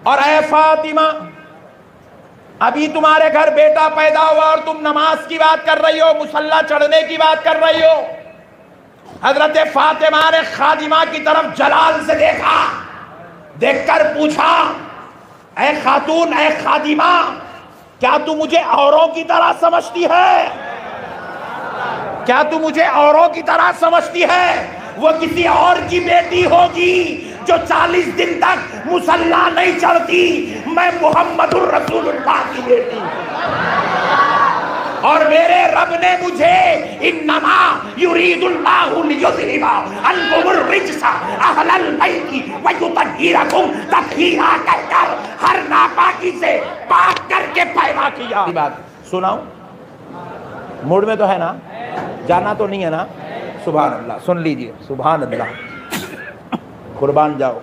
اور اے فاطمہ ابھی تمہارے گھر بیٹا پیدا ہوا اور تم نماز کی بات کر رہی ہو، مصلی چڑھنے کی بات کر رہی ہو۔ حضرت فاطمہ نے خادمہ کی طرف جلال سے دیکھا، دیکھ کر پوچھا اے خاتون، اے خادمہ، کیا تو مجھے اوروں کی طرح سمجھتی ہے؟ کیا تو مجھے اوروں کی طرح سمجھتی ہے؟ وہ کسی اور کی بیٹی ہوگی جو 40 دن تک مصلی نہیں چڑھتی، میں محمد الرسول اللہ کی بیٹی اور میرے رب نے مجھے انما یرید اللہ لیذہب عنکم الرجس اہل البیت ویطہرکم تطہیرا کہہ کر ہر ناپاکی سے پاک کر کے پیدا کیا۔ بات سناؤں؟ موڈ میں تو ہے نا؟ جانا تو نہیں ہے نا؟ سبحان اللہ، سن لیجئے، سبحان اللہ، قربان جاؤ۔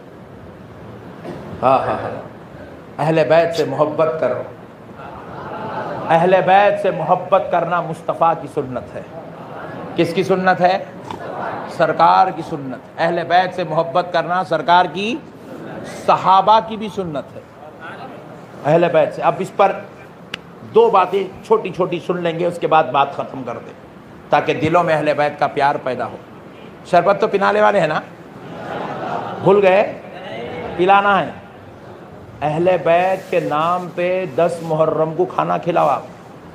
ہاں ہاں ہاں، اہل بیت سے محبت کرو۔ اہل بیت سے محبت کرنا مصطفیٰ کی سنت ہے۔ کس کی سنت ہے؟ سرکار کی سنت۔ اہل بیت سے محبت کرنا سرکار کی، صحابہ کی بھی سنت ہے۔ اہل بیت سے، اب اس پر دو باتیں چھوٹی چھوٹی سن لیں گے، اس کے بعد بات ختم کر دیں تاکہ دلوں میں اہل بیت کا پیار پیدا ہو۔ شربت تو پلانے والے ہیں نا؟ بھول گئے؟ پلانا ہے۔ اہل بیت کے نام پہ 10 محرم کو کھانا کھلاؤ آپ،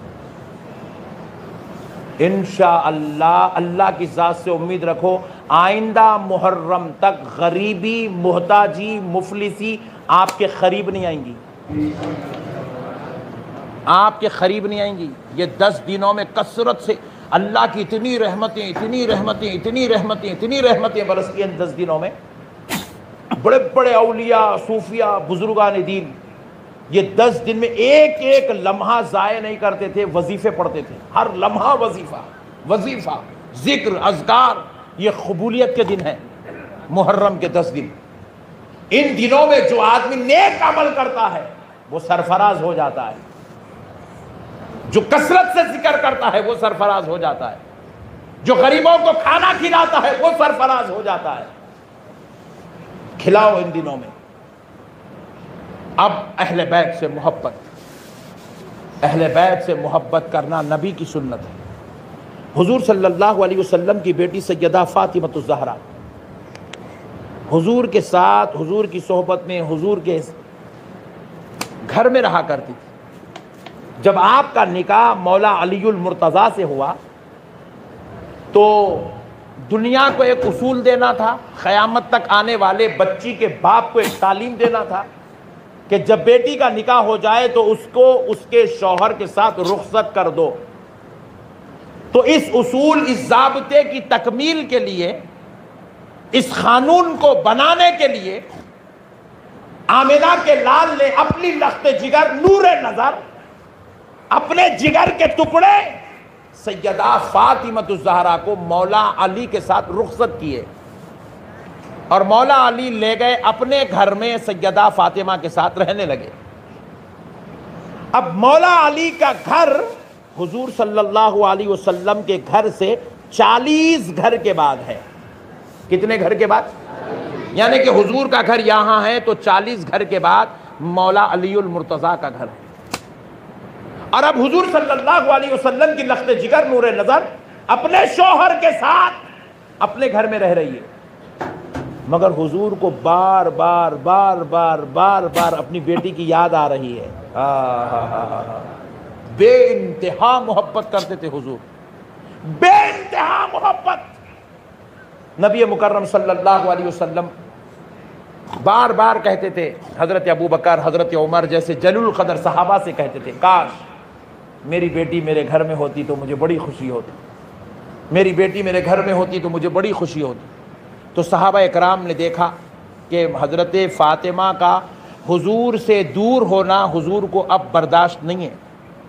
انشاءاللہ۔ اللہ کی ذات سے امید رکھو آئندہ محرم تک غریبی، محتاجی، مفلسی آپ کے قریب نہیں آئیں گی، آپ کے قریب نہیں آئیں گی۔ یہ 10 دنوں میں کثرت سے اللہ کی اتنی رحمتیں، اتنی رحمتیں، اتنی رحمتیں، اتنی رحمتیں برستی ہیں 10 دنوں میں۔ بڑے بڑے اولیاء، صوفیاء، بزرگان دین یہ 10 دن میں ایک ایک لمحہ ضائع نہیں کرتے تھے، وظیفے پڑھتے تھے، ہر لمحہ وظیفہ، وظیفہ، ذکر، اذکار۔ یہ قبولیت کے دن ہیں محرم کے 10 دن۔ ان دنوں میں جو آدمی نیک عمل کرتا ہے وہ سرفراز ہو جاتا ہے، جو کثرت سے ذکر کرتا ہے وہ سرفراز ہو جاتا ہے، جو غریبوں کو کھانا کھلاتا ہے وہ سرفراز ہو جاتا ہے۔ کھلاؤ ان دنوں میں۔ اب اہل بیت سے محبت، اہل بیت سے محبت کرنا نبی کی سنت ہے۔ حضور صلی اللہ علیہ وسلم کی بیٹی سیدہ فاطمہ الزہرا حضور کے ساتھ، حضور کی صحبت میں، حضور کے گھر میں رہا کرتی تھی۔ جب آپ کا نکاح مولا علی المرتضیٰ سے ہوا تو دنیا کو ایک اصول دینا تھا، قیامت تک آنے والے بچی کے باپ کو ایک تعلیم دینا تھا کہ جب بیٹی کا نکاح ہو جائے تو اس کو اس کے شوہر کے ساتھ رخصت کر دو۔ تو اس اصول، اس ضابطے کی تکمیل کے لیے، اس قانون کو بنانے کے لیے آمنہ کے لال نے اپنی لخت جگر، نور نظر، اپنے جگر کے ٹکڑے سیدہ فاطمہ الزہرا کو مولا علی کے ساتھ رخصت کیے اور مولا علی لے گئے اپنے گھر میں، سیدہ فاطمہ کے ساتھ رہنے لگے۔ اب مولا علی کا گھر حضور صلی اللہ علیہ وسلم کے گھر سے 40 گھر کے بعد ہے۔ کتنے گھر کے بعد؟ یعنی کہ حضور کا گھر یہاں ہے تو 40 گھر کے بعد مولا علی المرتضیٰ کا گھر ہے۔ اور اب حضور صلی اللہ علیہ وسلم کی لخت جگر، نور نظر، اپنے شوہر کے ساتھ اپنے گھر میں رہ رہی ہے، مگر حضور کو بار بار بار بار بار بار اپنی بیٹی کی یاد آ رہی ہے۔ بے انتہا محبت کرتے تھے حضور، بے انتہا محبت۔ نبی مکرم صلی اللہ علیہ وسلم بار بار کہتے تھے، حضرت ابو بکر، حضرت عمر جیسے جلیل القدر صحابہ سے کہتے تھے، کاش میری بیٹی میرے گھر میں ہوتی تو مجھے بڑی خوشی ہوتی، میری بیٹی میرے گھر میں ہوتی تو مجھے بڑی خوشی ہوتی۔ تو صحابہ اکرام نے دیکھا کہ حضرت فاطمہ کا حضور سے دور ہونا حضور کو اب برداشت نہیں ہے،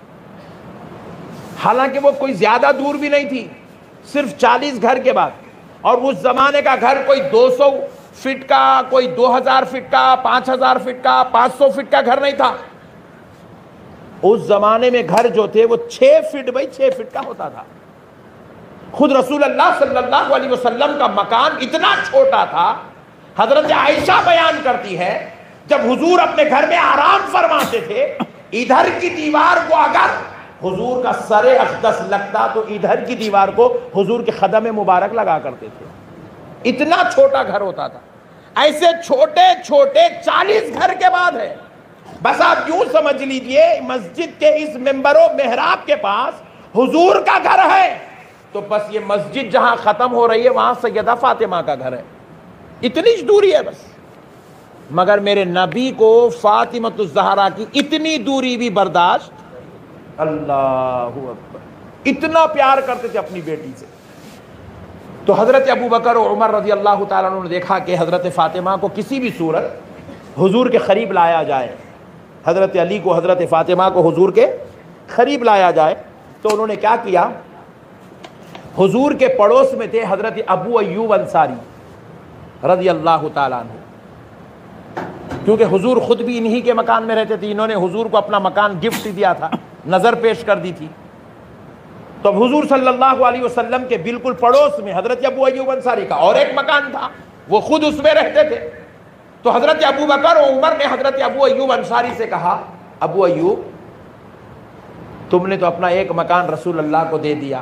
حالانکہ وہ کوئی زیادہ دور بھی نہیں تھی، صرف 40 گھر کے بعد، اور اس زمانے کا گھر کوئی 200 فٹ کا، کوئی 2000 فٹ کا، 5000 فٹ کا، 500 فٹ کا گھر نہیں تھا۔ اس زمانے میں گھر جو تھے وہ 6 فٹ بائی 6 فٹ کا ہوتا تھا۔ خود رسول اللہ صلی اللہ علیہ وسلم کا مکان اتنا چھوٹا تھا، حضرت عائشہ بیان کرتی ہے جب حضور اپنے گھر میں آرام فرماتے تھے، ادھر کی دیوار کو اگر حضور کا سر اقدس لگتا تو ادھر کی دیوار کو حضور کے قدم مبارک لگا کرتے تھے. اتنا چھوٹا گھر ہوتا تھا. ایسے چھوٹے چھوٹے 40 گھر کے بعد ہے. بس آپ یوں سمجھ لیجئے مسجد کے اس منبر و محراب کے پاس حضور کا گھر ہے تو بس یہ مسجد جہاں ختم ہو رہی ہے وہاں سیدہ فاطمہ کا گھر ہے. اتنی دوری ہے بس. مگر میرے نبی کو فاطمہ الزہرا کی اتنی دوری بھی برداشت. اللہ اکبر. اتنا پیار کرتے تھے اپنی بیٹی سے. تو حضرت ابو بکر و عمر رضی اللہ تعالیٰ عنہ نے دیکھا کہ حضرت فاطمہ کو کسی بھی صورت حضور کے قریب لایا جائے، حضرت علی کو حضرت فاطمہ کو حضور کے قریب لایا جائے. تو انہوں نے کیا کیا، حضور کے پڑوس میں تھے حضرت ابو ایوب انصاری رضی اللہ تعالیٰ عنہ. کیونکہ حضور خود بھی انہی کے مکان میں رہتے تھے، انہوں نے حضور کو اپنا مکان گفٹ دیا تھا، نظر پیش کر دی تھی. تو حضور صلی اللہ علیہ وسلم کے بالکل پڑوس میں حضرت ابو ایوب انصاری کا اور ایک مکان تھا، وہ خود اس میں رہتے تھے. تو حضرت ابو بکر و عمر نے حضرت ابو ایوب انصاری سے کہا، ابو ایوب تم نے تو اپنا ایک مکان رسول اللہ کو دے دیا،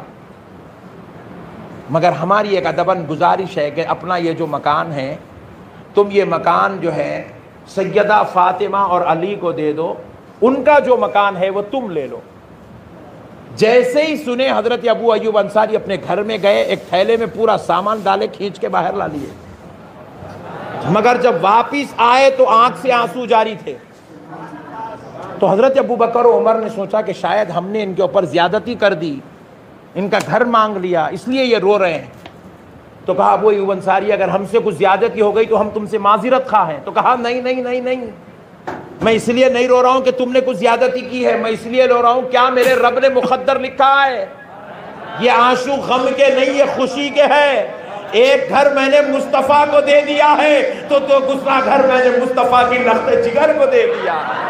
مگر ہماری ایک ادباً گزارش ہے کہ اپنا یہ جو مکان ہے تم یہ مکان جو ہے سیدہ فاطمہ اور علی کو دے دو، ان کا جو مکان ہے وہ تم لے لو. جیسے ہی سنے حضرت ابو ایوب انصاری اپنے گھر میں گئے، ایک تھیلے میں پورا سامان ڈالے، کھینچ کے باہر لا لیے. مگر جب واپس آئے تو آنکھ سے آنسو جاری تھے. تو حضرت ابو بکر و عمر نے سوچا کہ شاید ہم نے ان کے اوپر زیادتی کر دی، ان کا گھر مانگ لیا، اس لیے یہ رو رہے ہیں. تو کہا ابو ایوب انصاری اگر ہم سے کچھ زیادتی ہو گئی تو ہم تم سے معذرت خواہ ہیں. تو کہا نہیں نہیں نہیں نہیں، میں اس لیے نہیں رو رہا ہوں کہ تم نے کچھ زیادتی کی ہے، میں اس لیے رو رہا ہوں کیا میرے رب نے مقدر لکھا ہے. یہ آنسو غم کے نہیں، یہ خوشی کے ہے. ایک گھر میں نے مصطفیٰ کو دے دیا ہے تو دوسرا گھر میں نے مصطفیٰ کی لخت جگر کو دے دیا.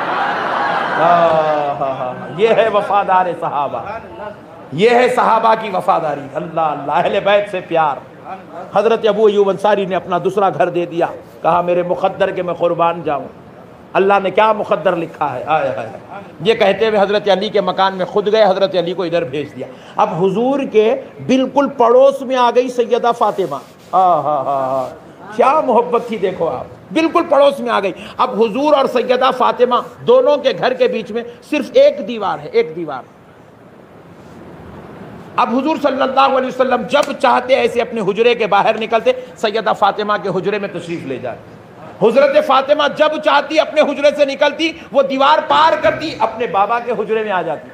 یہ ہے وفادار صحابہ، یہ ہے صحابہ کی وفاداری. اللہ اللہ، اہل بیت سے پیار. حضرت ابو ایوب انصاری نے اپنا دوسرا گھر دے دیا، کہا میرے مقدر کے میں قربان جاؤں. اللہ نے کیا مقدر لکھا ہے. آئے آئے. یہ کہتے ہوئے حضرت علی کے مکان میں خود گئے، حضرت علی کو ادھر بھیج دیا. اب حضور کے بالکل پڑوس میں آ گئی سیدہ فاطمہ. کیا محبت تھی دیکھو آپ، بالکل پڑوس میں آ گئی. اب حضور اور سیدہ فاطمہ دونوں کے گھر کے بیچ میں صرف ایک دیوار ہے، ایک دیوار. اب حضور صلی اللہ علیہ وسلم جب چاہتے ایسے اپنے حجرے کے باہر نکلتے، سیدہ فاطمہ کے حجرے میں تشریف لے جاتے. حضرت فاطمہ جب چاہتی اپنے حجرے سے نکلتی، وہ دیوار پار کرتی اپنے بابا کے حجرے میں آ جاتی.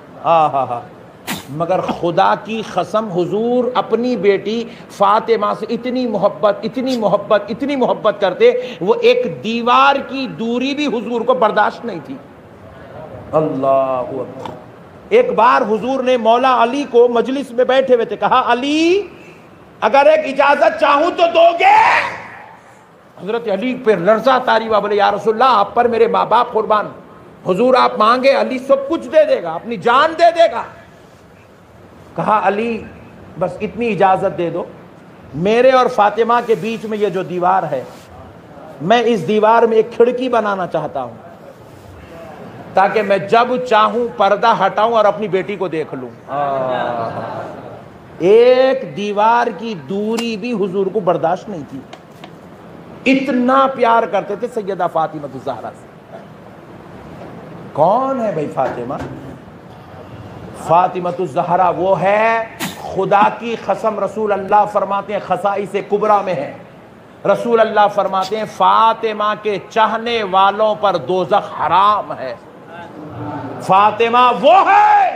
مگر خدا کی قسم حضور اپنی بیٹی فاطمہ سے اتنی محبت اتنی محبت اتنی محبت کرتے، وہ ایک دیوار کی دوری بھی حضور کو برداشت نہیں تھی. اللہ اکبر. ایک بار حضور نے مولا علی کو مجلس میں بیٹھے ہوئے تھے، کہا علی اگر ایک اجازت چاہوں تو دو گے؟ حضرت علی پہ لرزہ طاری ہوا، بولے یا رسول اللہ آپ پر میرے ماں باپ قربان. حضور آپ مانگے علی سب کچھ دے دے گا، اپنی جان دے دے گا. کہا علی بس اتنی اجازت دے دو، میرے اور فاطمہ کے بیچ میں یہ جو دیوار ہے، میں اس دیوار میں ایک کھڑکی بنانا چاہتا ہوں تاکہ میں جب چاہوں پردہ ہٹاؤں اور اپنی بیٹی کو دیکھ لوں. ایک دیوار کی دوری بھی حضور کو برداشت نہیں تھی. اتنا پیار کرتے تھے سیدہ فاطمہ الزہرا سے. کون ہے بھائی فاطمہ؟ فاطمہ الزہرا وہ ہے، خدا کی قسم رسول اللہ فرماتے ہیں خصائص کبریٰ میں ہے. رسول اللہ فرماتے ہیں فاطمہ کے چاہنے والوں پر دوزخ حرام ہے. فاطمہ وہ ہے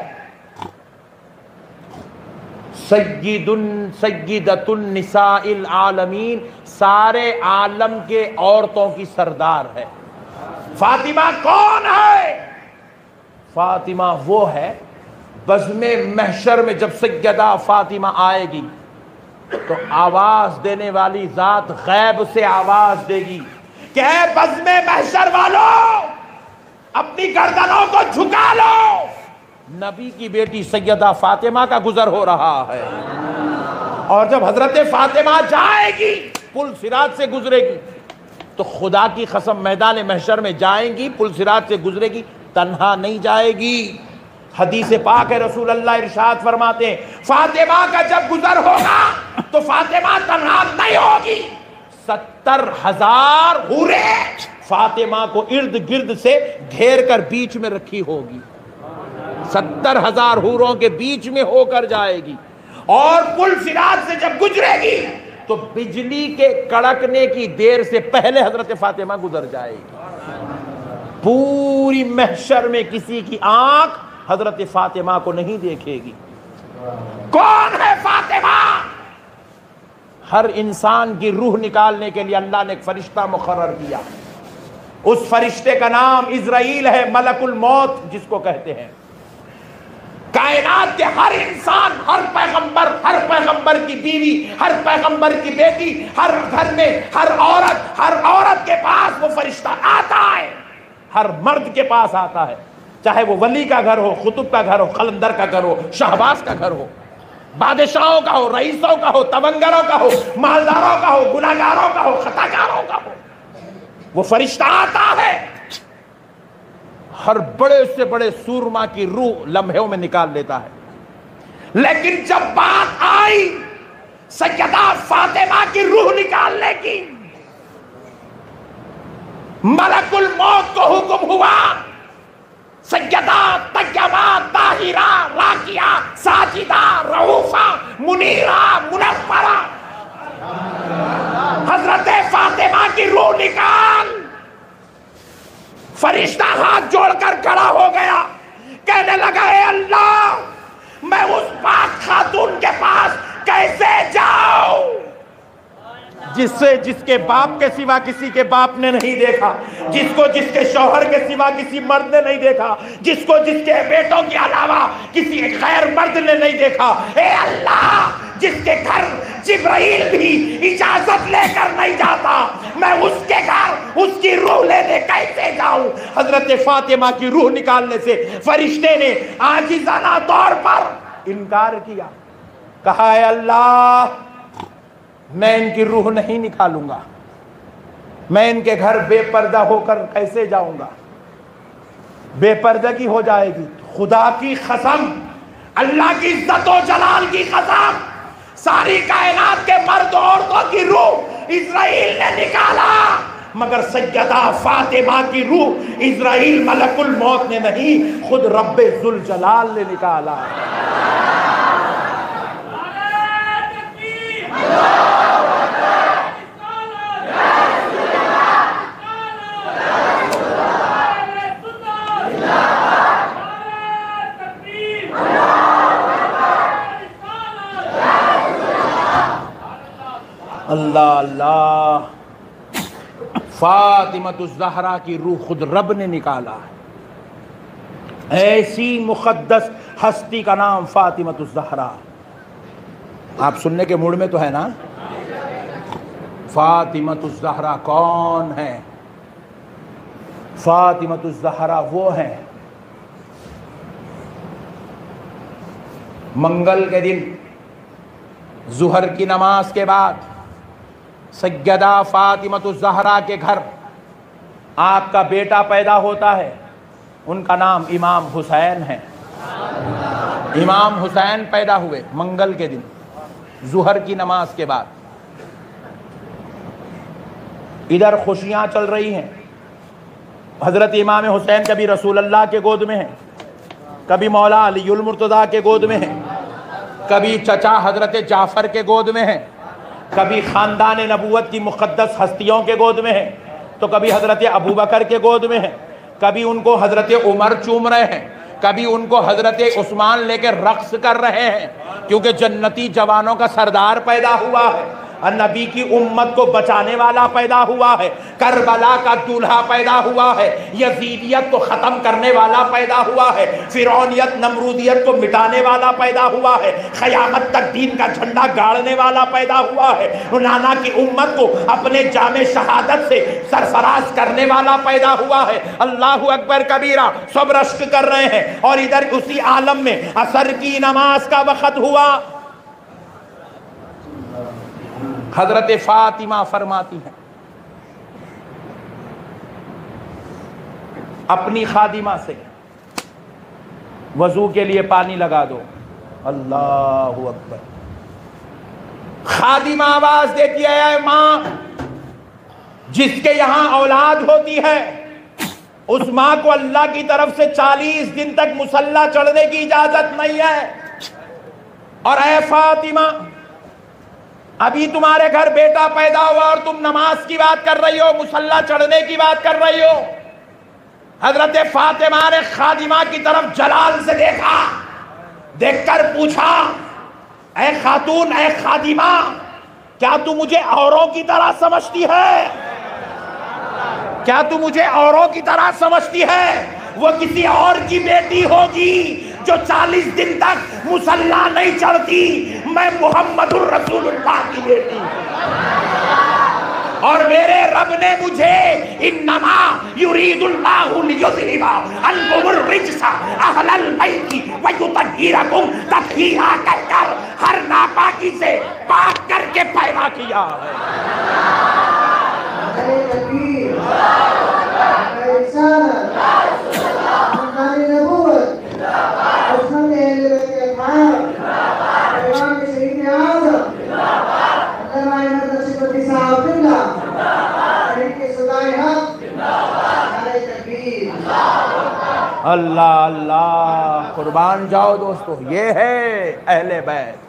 سیدۃ النساء العالمین، سارے عالم کے عورتوں کی سردار ہے. فاطمہ کون ہے؟ فاطمہ وہ ہے بزم محشر میں جب سیدہ فاطمہ آئے گی تو آواز دینے والی ذات غیب سے آواز دے گی کہ اے بزم محشر والوں اپنی گردنوں کو جھکا لو، نبی کی بیٹی سیدہ فاطمہ کا گزر ہو رہا ہے. اور جب حضرت فاطمہ جائے گی، پل صراط سے گزرے گی، تو خدا کی قسم میدان محشر میں جائیں گی، پل صراط سے گزرے گی، تنہا نہیں جائے گی۔ حدیث پاک ہے، رسول اللہ ارشاد فرماتے ہیں فاطمہ کا جب گزر ہوگا تو فاطمہ تنہا نہیں ہوگی، 70,000 حوریں فاطمہ کو ارد گرد سے گھیر کر بیچ میں رکھی ہوگی، 70,000 حوروں کے بیچ میں ہو کر جائے گی، اور پل صراط سے جب گزرے گی تو بجلی کے کڑکنے کی دیر سے پہلے حضرت فاطمہ گزر جائے گی۔ پوری محشر میں کسی کی آنکھ حضرت فاطمہ کو نہیں دیکھے گی۔ کون ہے فاطمہ؟ ہر انسان کی روح نکالنے کے لیے اللہ نے ایک فرشتہ مقرر کیا، اس فرشتے کا نام اسرائیل ہے، ملک الموت جس کو کہتے ہیں۔ کائنات کے ہر انسان، ہر پیغمبر کی بیوی، ہر پیغمبر کی بیٹی، ہر گھر میں ہر عورت کے پاس وہ فرشتہ آتا ہے، ہر مرد کے پاس آتا ہے، چاہے وہ ولی کا گھر ہو، قطب کا گھر ہو، قلندر کا گھر ہو، شہباز کا گھر ہو، بادشاہوں کا ہو، رئیسوں کا ہو، تونگروں کا ہو، مالداروں کا ہو، گناہگاروں کا ہو، خطاکاروں کا ہو، وہ فرشتہ آتا ہے، ہر بڑے سے بڑے سورما کی روح لمحوں میں نکال لیتا ہے۔ لیکن جب بات آئی سیدہ فاطمہ کی روح نکالنے کی، ملک الموت کو حکم ہوا سیدہ طیبہ طاہرہ راکیہ ساجدہ رؤوفہ منیرہ منورہ، حضرت فاطمہ کی روح نکال۔ فرشتہ ہاتھ جوڑ کر کھڑا ہو گیا، کہنے لگا اے اللہ، میں اس پاک خاتون کے پاس کیسے جاؤں جس کے باپ کے سوا کسی کے باپ نے نہیں دیکھا، جس کے شوہر کے سوا کسی مرد نے نہیں دیکھا، جس کے بیٹوں کے علاوہ کسی غیر مرد نے نہیں دیکھا۔ اے اللہ، جس کے گھر جبرائیل بھی اجازت لے کر نہیں جاتا، میں اس کے گھر اس کی روح لینے کیسے جاؤں؟ حضرت فاطمہ کی روح نکالنے سے فرشتے نے عاجزانہ طور پر انکار کیا، کہا اے اللہ، میں ان کی روح نہیں نکالوں گا، میں ان کے گھر بے پردہ ہو کر کیسے جاؤں گا؟ بے پردگی ہو جائے گی۔ خدا کی قسم، اللہ کی عزت و جلال کی قسم، ساری کائنات کے مرد عورتوں کی روح اسرائیل نے نکالا، مگر سیدہ فاطمہ کی روح اسرائیل ملک الموت نے نہیں، خود رب ذوالجلال نے نکالا۔ اللہ اللہ، فاطمۃ الزہرا کی روح خود رب نے نکالا ہے۔ ایسی مقدس ہستی کا نام فاطمۃ الزہرا۔ آپ سننے کے موڈ میں تو ہے نا؟ فاطمۃ الزہرا کون ہے؟ فاطمۃ الزہرا وہ ہیں منگل کے دن ظہر کی نماز کے بعد سیدہ فاطمۃ الزہرا کے گھر آپ کا بیٹا پیدا ہوتا ہے، ان کا نام امام حسین ہے۔ امام حسین پیدا ہوئے منگل کے دن ظہر کی نماز کے بعد۔ ادھر خوشیاں چل رہی ہیں، حضرت امام حسین کبھی رسول اللہ کے گود میں ہیں، کبھی مولا علی المرتضیٰ کے گود میں ہیں، کبھی چچا حضرت جعفر کے گود میں ہیں، کبھی خاندان نبوت کی مقدس ہستیوں کے گود میں ہیں، تو کبھی حضرت ابوبکر کے گود میں ہیں، کبھی ان کو حضرت عمر چوم رہے ہیں، کبھی ان کو حضرت عثمان لے کے رقص کر رہے ہیں، کیونکہ جنتی جوانوں کا سردار پیدا ہوا ہے، نبی کی امت کو بچانے والا پیدا ہوا ہے، کربلا کا دولہا پیدا ہوا ہے، یزیدیت کو ختم کرنے والا پیدا ہوا ہے، فرعونیت نمرودیت کو مٹانے والا پیدا ہوا ہے، قیامت تک دین کا جھنڈا گاڑنے والا پیدا ہوا ہے، نانا کی امت کو اپنے جام شہادت سے سرفراز کرنے والا پیدا ہوا ہے۔ اللہ اکبر کبیرہ، سب رشک کر رہے ہیں، اور ادھر اسی عالم میں عصر کی نماز کا وقت ہوا۔ حضرت فاطمہ فرماتی ہیں اپنی خادمہ سے وضو کے لیے پانی لگا دو. اللہ اکبر. خادمہ آواز دیتی ہے اے ماں، جس کے یہاں اولاد ہوتی ہے اس ماں کو اللہ کی طرف سے 40 دن تک مصلی چڑھنے کی اجازت نہیں ہے. اور اے فاطمہ، ابھی تمہارے گھر بیٹا پیدا ہوا اور تم نماز کی بات کر رہی ہو، مصلی چڑھنے کی بات کر رہی ہو. حضرت فاطمہ نے خادمہ کی طرف جلال سے دیکھا، دیکھ کر پوچھا اے خاتون، اے خادمہ، کیا تو مجھے اوروں کی طرح سمجھتی ہے؟ کیا تو مجھے اوروں کی طرح سمجھتی ہے؟ وہ کسی اور کی بیٹی ہوگی جو 40 دن تک مصلی نہیں چڑھتی. میں محمد الرسول اللہ کی بیٹی، اور میرے رب نے مجھے انما یرید اللہ لیذھب عنکم الرجس اہل البیت ویطہرکم تطہیرا کہہ کر ہر ناپاکی سے پاک کر کے پیدا کیا ہے. اللہ اللہ، قربان جاؤ دوستو، یہ ہے اہل بیت.